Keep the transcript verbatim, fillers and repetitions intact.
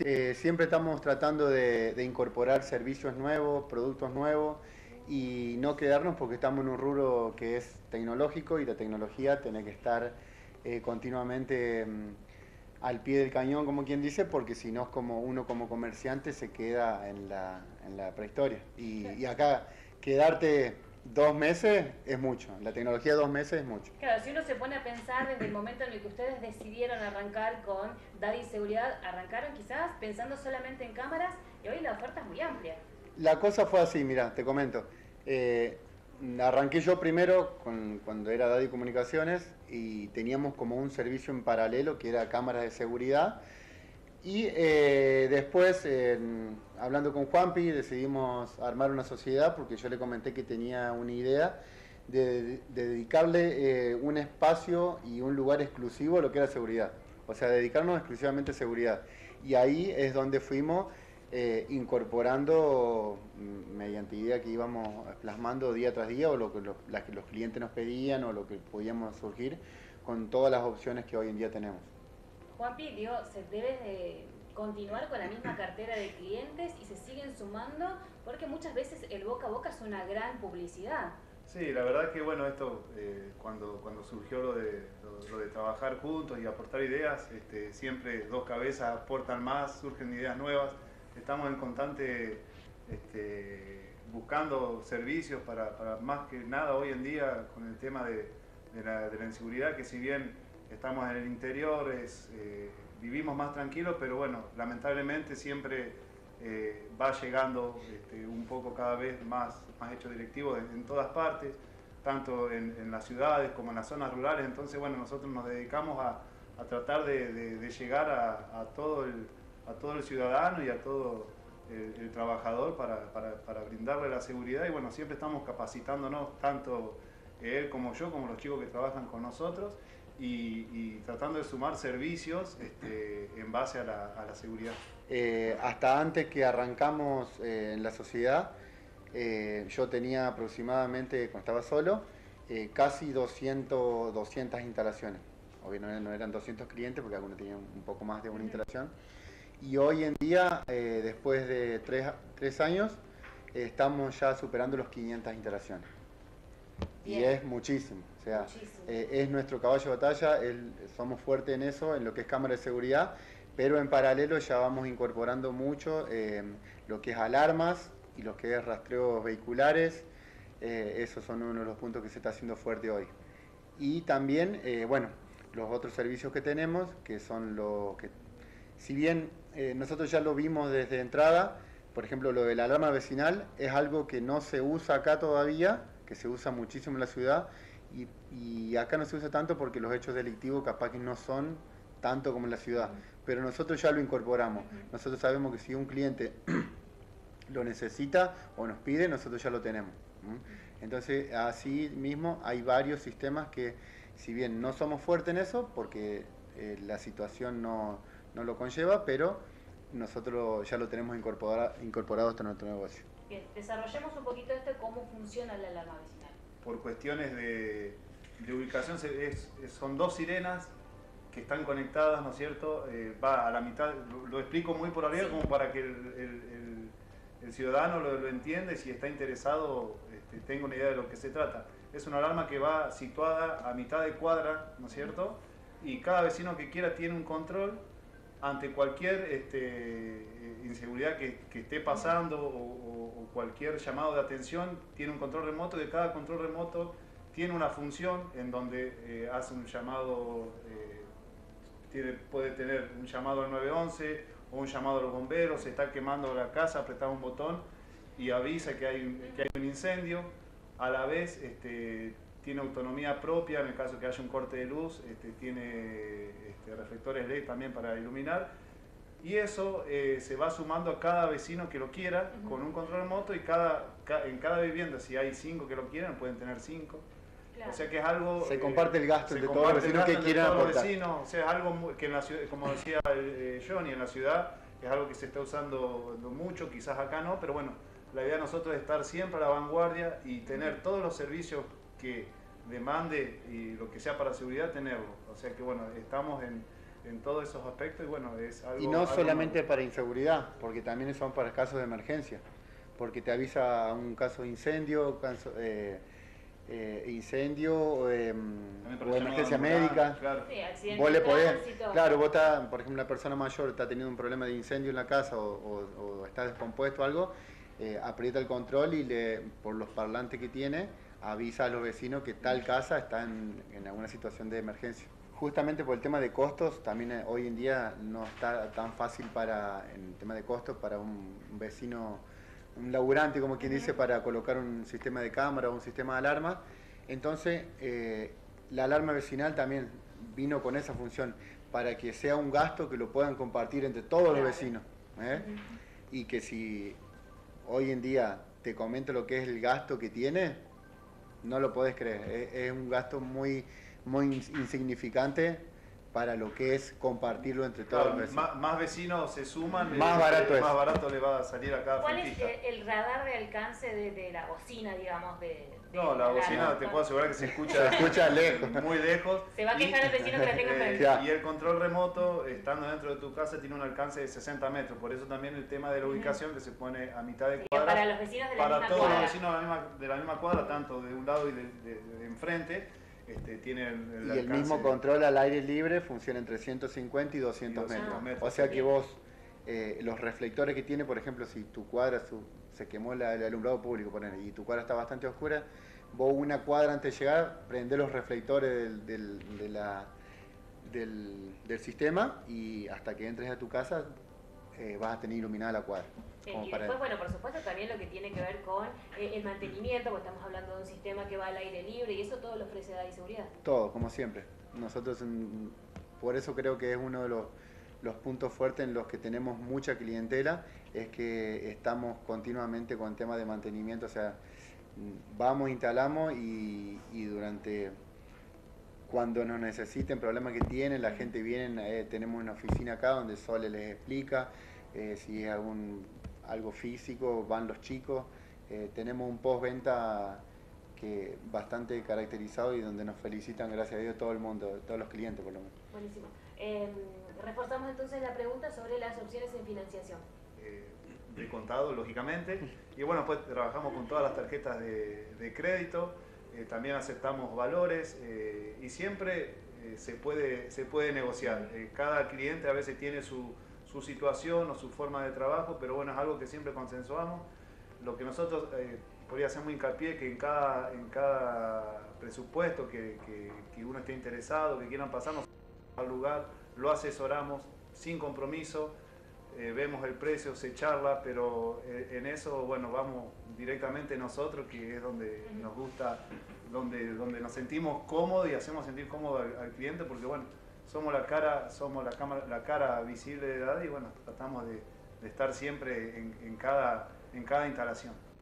Eh, siempre estamos tratando de, de incorporar servicios nuevos, productos nuevos y no quedarnos porque estamos en un rubro que es tecnológico y la tecnología tiene que estar eh, continuamente mm, al pie del cañón, como quien dice, porque si no es como uno como comerciante se queda en la, en la prehistoria. Y, y acá quedarte dos meses es mucho, la tecnología dos meses es mucho. Claro, si uno se pone a pensar desde el momento en el que ustedes decidieron arrancar con Daddy Seguridad, arrancaron quizás pensando solamente en cámaras y hoy la oferta es muy amplia. La cosa fue así, mira, te comento. Eh, arranqué yo primero con, cuando era Daddy Comunicaciones y teníamos como un servicio en paralelo que era cámaras de seguridad. Y eh, después, eh, hablando con Juanpi, decidimos armar una sociedad porque yo le comenté que tenía una idea de, de dedicarle eh, un espacio y un lugar exclusivo a lo que era seguridad. O sea, dedicarnos exclusivamente a seguridad. Y ahí es donde fuimos eh, incorporando, mm, mediante idea que íbamos plasmando día tras día, o lo que los, la que los clientes nos pedían, o lo que podíamos surgir, con todas las opciones que hoy en día tenemos. Juanpi, digo, se debe de continuar con la misma cartera de clientes y se siguen sumando porque muchas veces el boca a boca es una gran publicidad. Sí, la verdad que bueno, esto eh, cuando, cuando surgió lo de, lo, lo de trabajar juntos y aportar ideas, este, siempre dos cabezas aportan más, surgen ideas nuevas, estamos en constante este, buscando servicios para, para más que nada hoy en día con el tema de, de, la, de la inseguridad, que si bien estamos en el interior, es, eh, vivimos más tranquilos, pero bueno, lamentablemente siempre eh, va llegando este, un poco cada vez más, más hechos directivos en, en todas partes, tanto en, en las ciudades como en las zonas rurales. Entonces, bueno, nosotros nos dedicamos a, a tratar de, de, de llegar a, a, todo el, a todo el ciudadano y a todo el, el trabajador para, para, para brindarle la seguridad. Y bueno, siempre estamos capacitándonos, tanto él como yo, como los chicos que trabajan con nosotros, Y, y tratando de sumar servicios este, en base a la, a la seguridad. Eh, hasta antes que arrancamos eh, en la sociedad, eh, yo tenía aproximadamente, cuando estaba solo, eh, casi doscientas, doscientas instalaciones. Obviamente no eran doscientos clientes porque algunos tenían un poco más de una instalación. Y hoy en día, eh, después de tres, tres años, eh, estamos ya superando los quinientas instalaciones. Bien. Y es muchísimo, o sea, eh, es nuestro caballo de batalla, el, somos fuertes en eso, en lo que es cámara de seguridad, pero en paralelo ya vamos incorporando mucho eh, lo que es alarmas y lo que es rastreos vehiculares, eh, esos son uno de los puntos que se está haciendo fuerte hoy. Y también, eh, bueno, los otros servicios que tenemos, que son los que, si bien eh, nosotros ya lo vimos desde entrada, por ejemplo, lo de la alarma vecinal es algo que no se usa acá todavía, que se usa muchísimo en la ciudad y, y acá no se usa tanto porque los hechos delictivos capaz que no son tanto como en la ciudad, pero nosotros ya lo incorporamos. Nosotros sabemos que si un cliente lo necesita o nos pide, nosotros ya lo tenemos. Entonces, así mismo hay varios sistemas que, si bien no somos fuertes en eso, porque eh, la situación no, no lo conlleva, pero nosotros ya lo tenemos incorporado, incorporado hasta nuestro negocio. Bien, desarrollemos un poquito esto de cómo funciona la alarma vecinal. Por cuestiones de, de ubicación, es, es, son dos sirenas que están conectadas, ¿no es cierto? Eh, va a la mitad, lo, lo explico muy por arriba, sí, como para que el, el, el, el ciudadano lo, lo entienda y si está interesado este, tenga una idea de lo que se trata. Es una alarma que va situada a mitad de cuadra, ¿no es cierto? Y cada vecino que quiera tiene un control ante cualquier este, inseguridad que, que esté pasando o, o, o cualquier llamado de atención, tiene un control remoto, y cada control remoto tiene una función en donde eh, hace un llamado, eh, tiene, puede tener un llamado al nueve once o un llamado a los bomberos, se está quemando la casa, apretar un botón y avisa que hay, que hay un incendio. A la vez este, tiene autonomía propia, en el caso que haya un corte de luz, este, tiene este, reflectores L E D también para iluminar. Y eso eh, se va sumando a cada vecino que lo quiera, uh-huh, con un control remoto, y cada, ca, en cada vivienda, si hay cinco que lo quieran, pueden tener cinco. Claro. O sea que es algo... Se comparte el gasto eh, de todos los vecinos que quieran aportar. Vecinos, o sea, es algo que en la ciudad, como decía eh, Johnny, en la ciudad es algo que se está usando mucho, quizás acá no, pero bueno, la idea de nosotros es estar siempre a la vanguardia y tener todos los servicios que demande y lo que sea para seguridad, tenerlo. O sea que bueno, estamos en, en todos esos aspectos y bueno, es algo... Y no algo solamente nuevo. para inseguridad, porque también son para casos de emergencia, porque te avisa un caso de incendio, caso, eh, eh, incendio eh, o emergencia médica. Claro. Sí, vos le podés, tránsito. claro, vos estás, por ejemplo, una persona mayor está teniendo un problema de incendio en la casa o, o, o está descompuesto o algo, eh, aprieta el control y le, por los parlantes que tiene, avisa a los vecinos que tal casa está en, en alguna situación de emergencia. Justamente por el tema de costos, también eh, hoy en día no está tan fácil para, en el tema de costos, para un, un vecino, un laburante, como quien dice, para colocar un sistema de cámara o un sistema de alarma. Entonces, eh, la alarma vecinal también vino con esa función, para que sea un gasto que lo puedan compartir entre todos Claro. los vecinos. ¿eh? Uh-huh. Y que si hoy en día te comento lo que es el gasto que tiene, no lo podés creer. Es, es un gasto muy, muy insignificante para lo que es compartirlo entre todos Claro, los vecinos. Más, más vecinos se suman, más eh, barato eh, es. Más barato le va a salir a cada ¿Cuál frentista. es el radar de alcance de, de la bocina, digamos? De, de No, la bocina alarma? te puedo asegurar que se escucha, se escucha lejos. muy lejos. Se va a quejar el vecino que la tenga frente. Eh, y el control remoto, estando dentro de tu casa, tiene un alcance de sesenta metros. Por eso también el tema de la ubicación, que se pone a mitad de cuadra. Para los vecinos de la Para misma todos cuadra. los vecinos de la, misma, de la misma cuadra, tanto de un lado y de, de, de enfrente. Este, tiene el, el y el mismo control al aire libre funciona entre ciento cincuenta y doscientos, y doscientos metros. metros. O sea que vos, eh, los reflectores que tiene, por ejemplo, si tu cuadra su, se quemó la, el alumbrado público poner, y tu cuadra está bastante oscura, vos una cuadra antes de llegar, prendés los reflectores del, del, de la, del, del sistema y hasta que entres a tu casa eh, vas a tener iluminada la cuadra. Sí, y después, bueno, por supuesto también lo que tiene que ver con eh, el mantenimiento, porque estamos hablando de un sistema que va al aire libre y eso todo lo ofrece Dadi Seguridad. Todo, como siempre. Nosotros, en, por eso creo que es uno de los, los puntos fuertes en los que tenemos mucha clientela, es que estamos continuamente con temas de mantenimiento, o sea, vamos, instalamos y, y durante... Cuando nos necesiten, problemas que tienen, la gente viene, eh, tenemos una oficina acá donde Sole les explica, eh, si es algún, algo físico, van los chicos. Eh, tenemos un postventa que bastante caracterizado y donde nos felicitan, gracias a Dios, todo el mundo, todos los clientes por lo menos. Buenísimo. Eh, reforzamos entonces la pregunta sobre las opciones en financiación. Eh, de contado, lógicamente. Y bueno, pues trabajamos con todas las tarjetas de, de crédito. Eh, también aceptamos valores eh, y siempre eh, se, puede, se puede negociar. Eh, cada cliente a veces tiene su, su situación o su forma de trabajo, pero bueno, es algo que siempre consensuamos. Lo que nosotros, eh, podría hacer muy hincapié, que en cada, en cada presupuesto que, que, que uno esté interesado, que quieran pasarnos al lugar, lo asesoramos sin compromiso. Eh, vemos el precio, se charla, pero eh, en eso, bueno, vamos directamente nosotros, que es donde nos gusta, donde, donde nos sentimos cómodos y hacemos sentir cómodo al, al cliente, porque bueno, somos la cara, somos la, cámara, la cara visible de Dadi y bueno, tratamos de, de estar siempre en, en, cada, en cada instalación.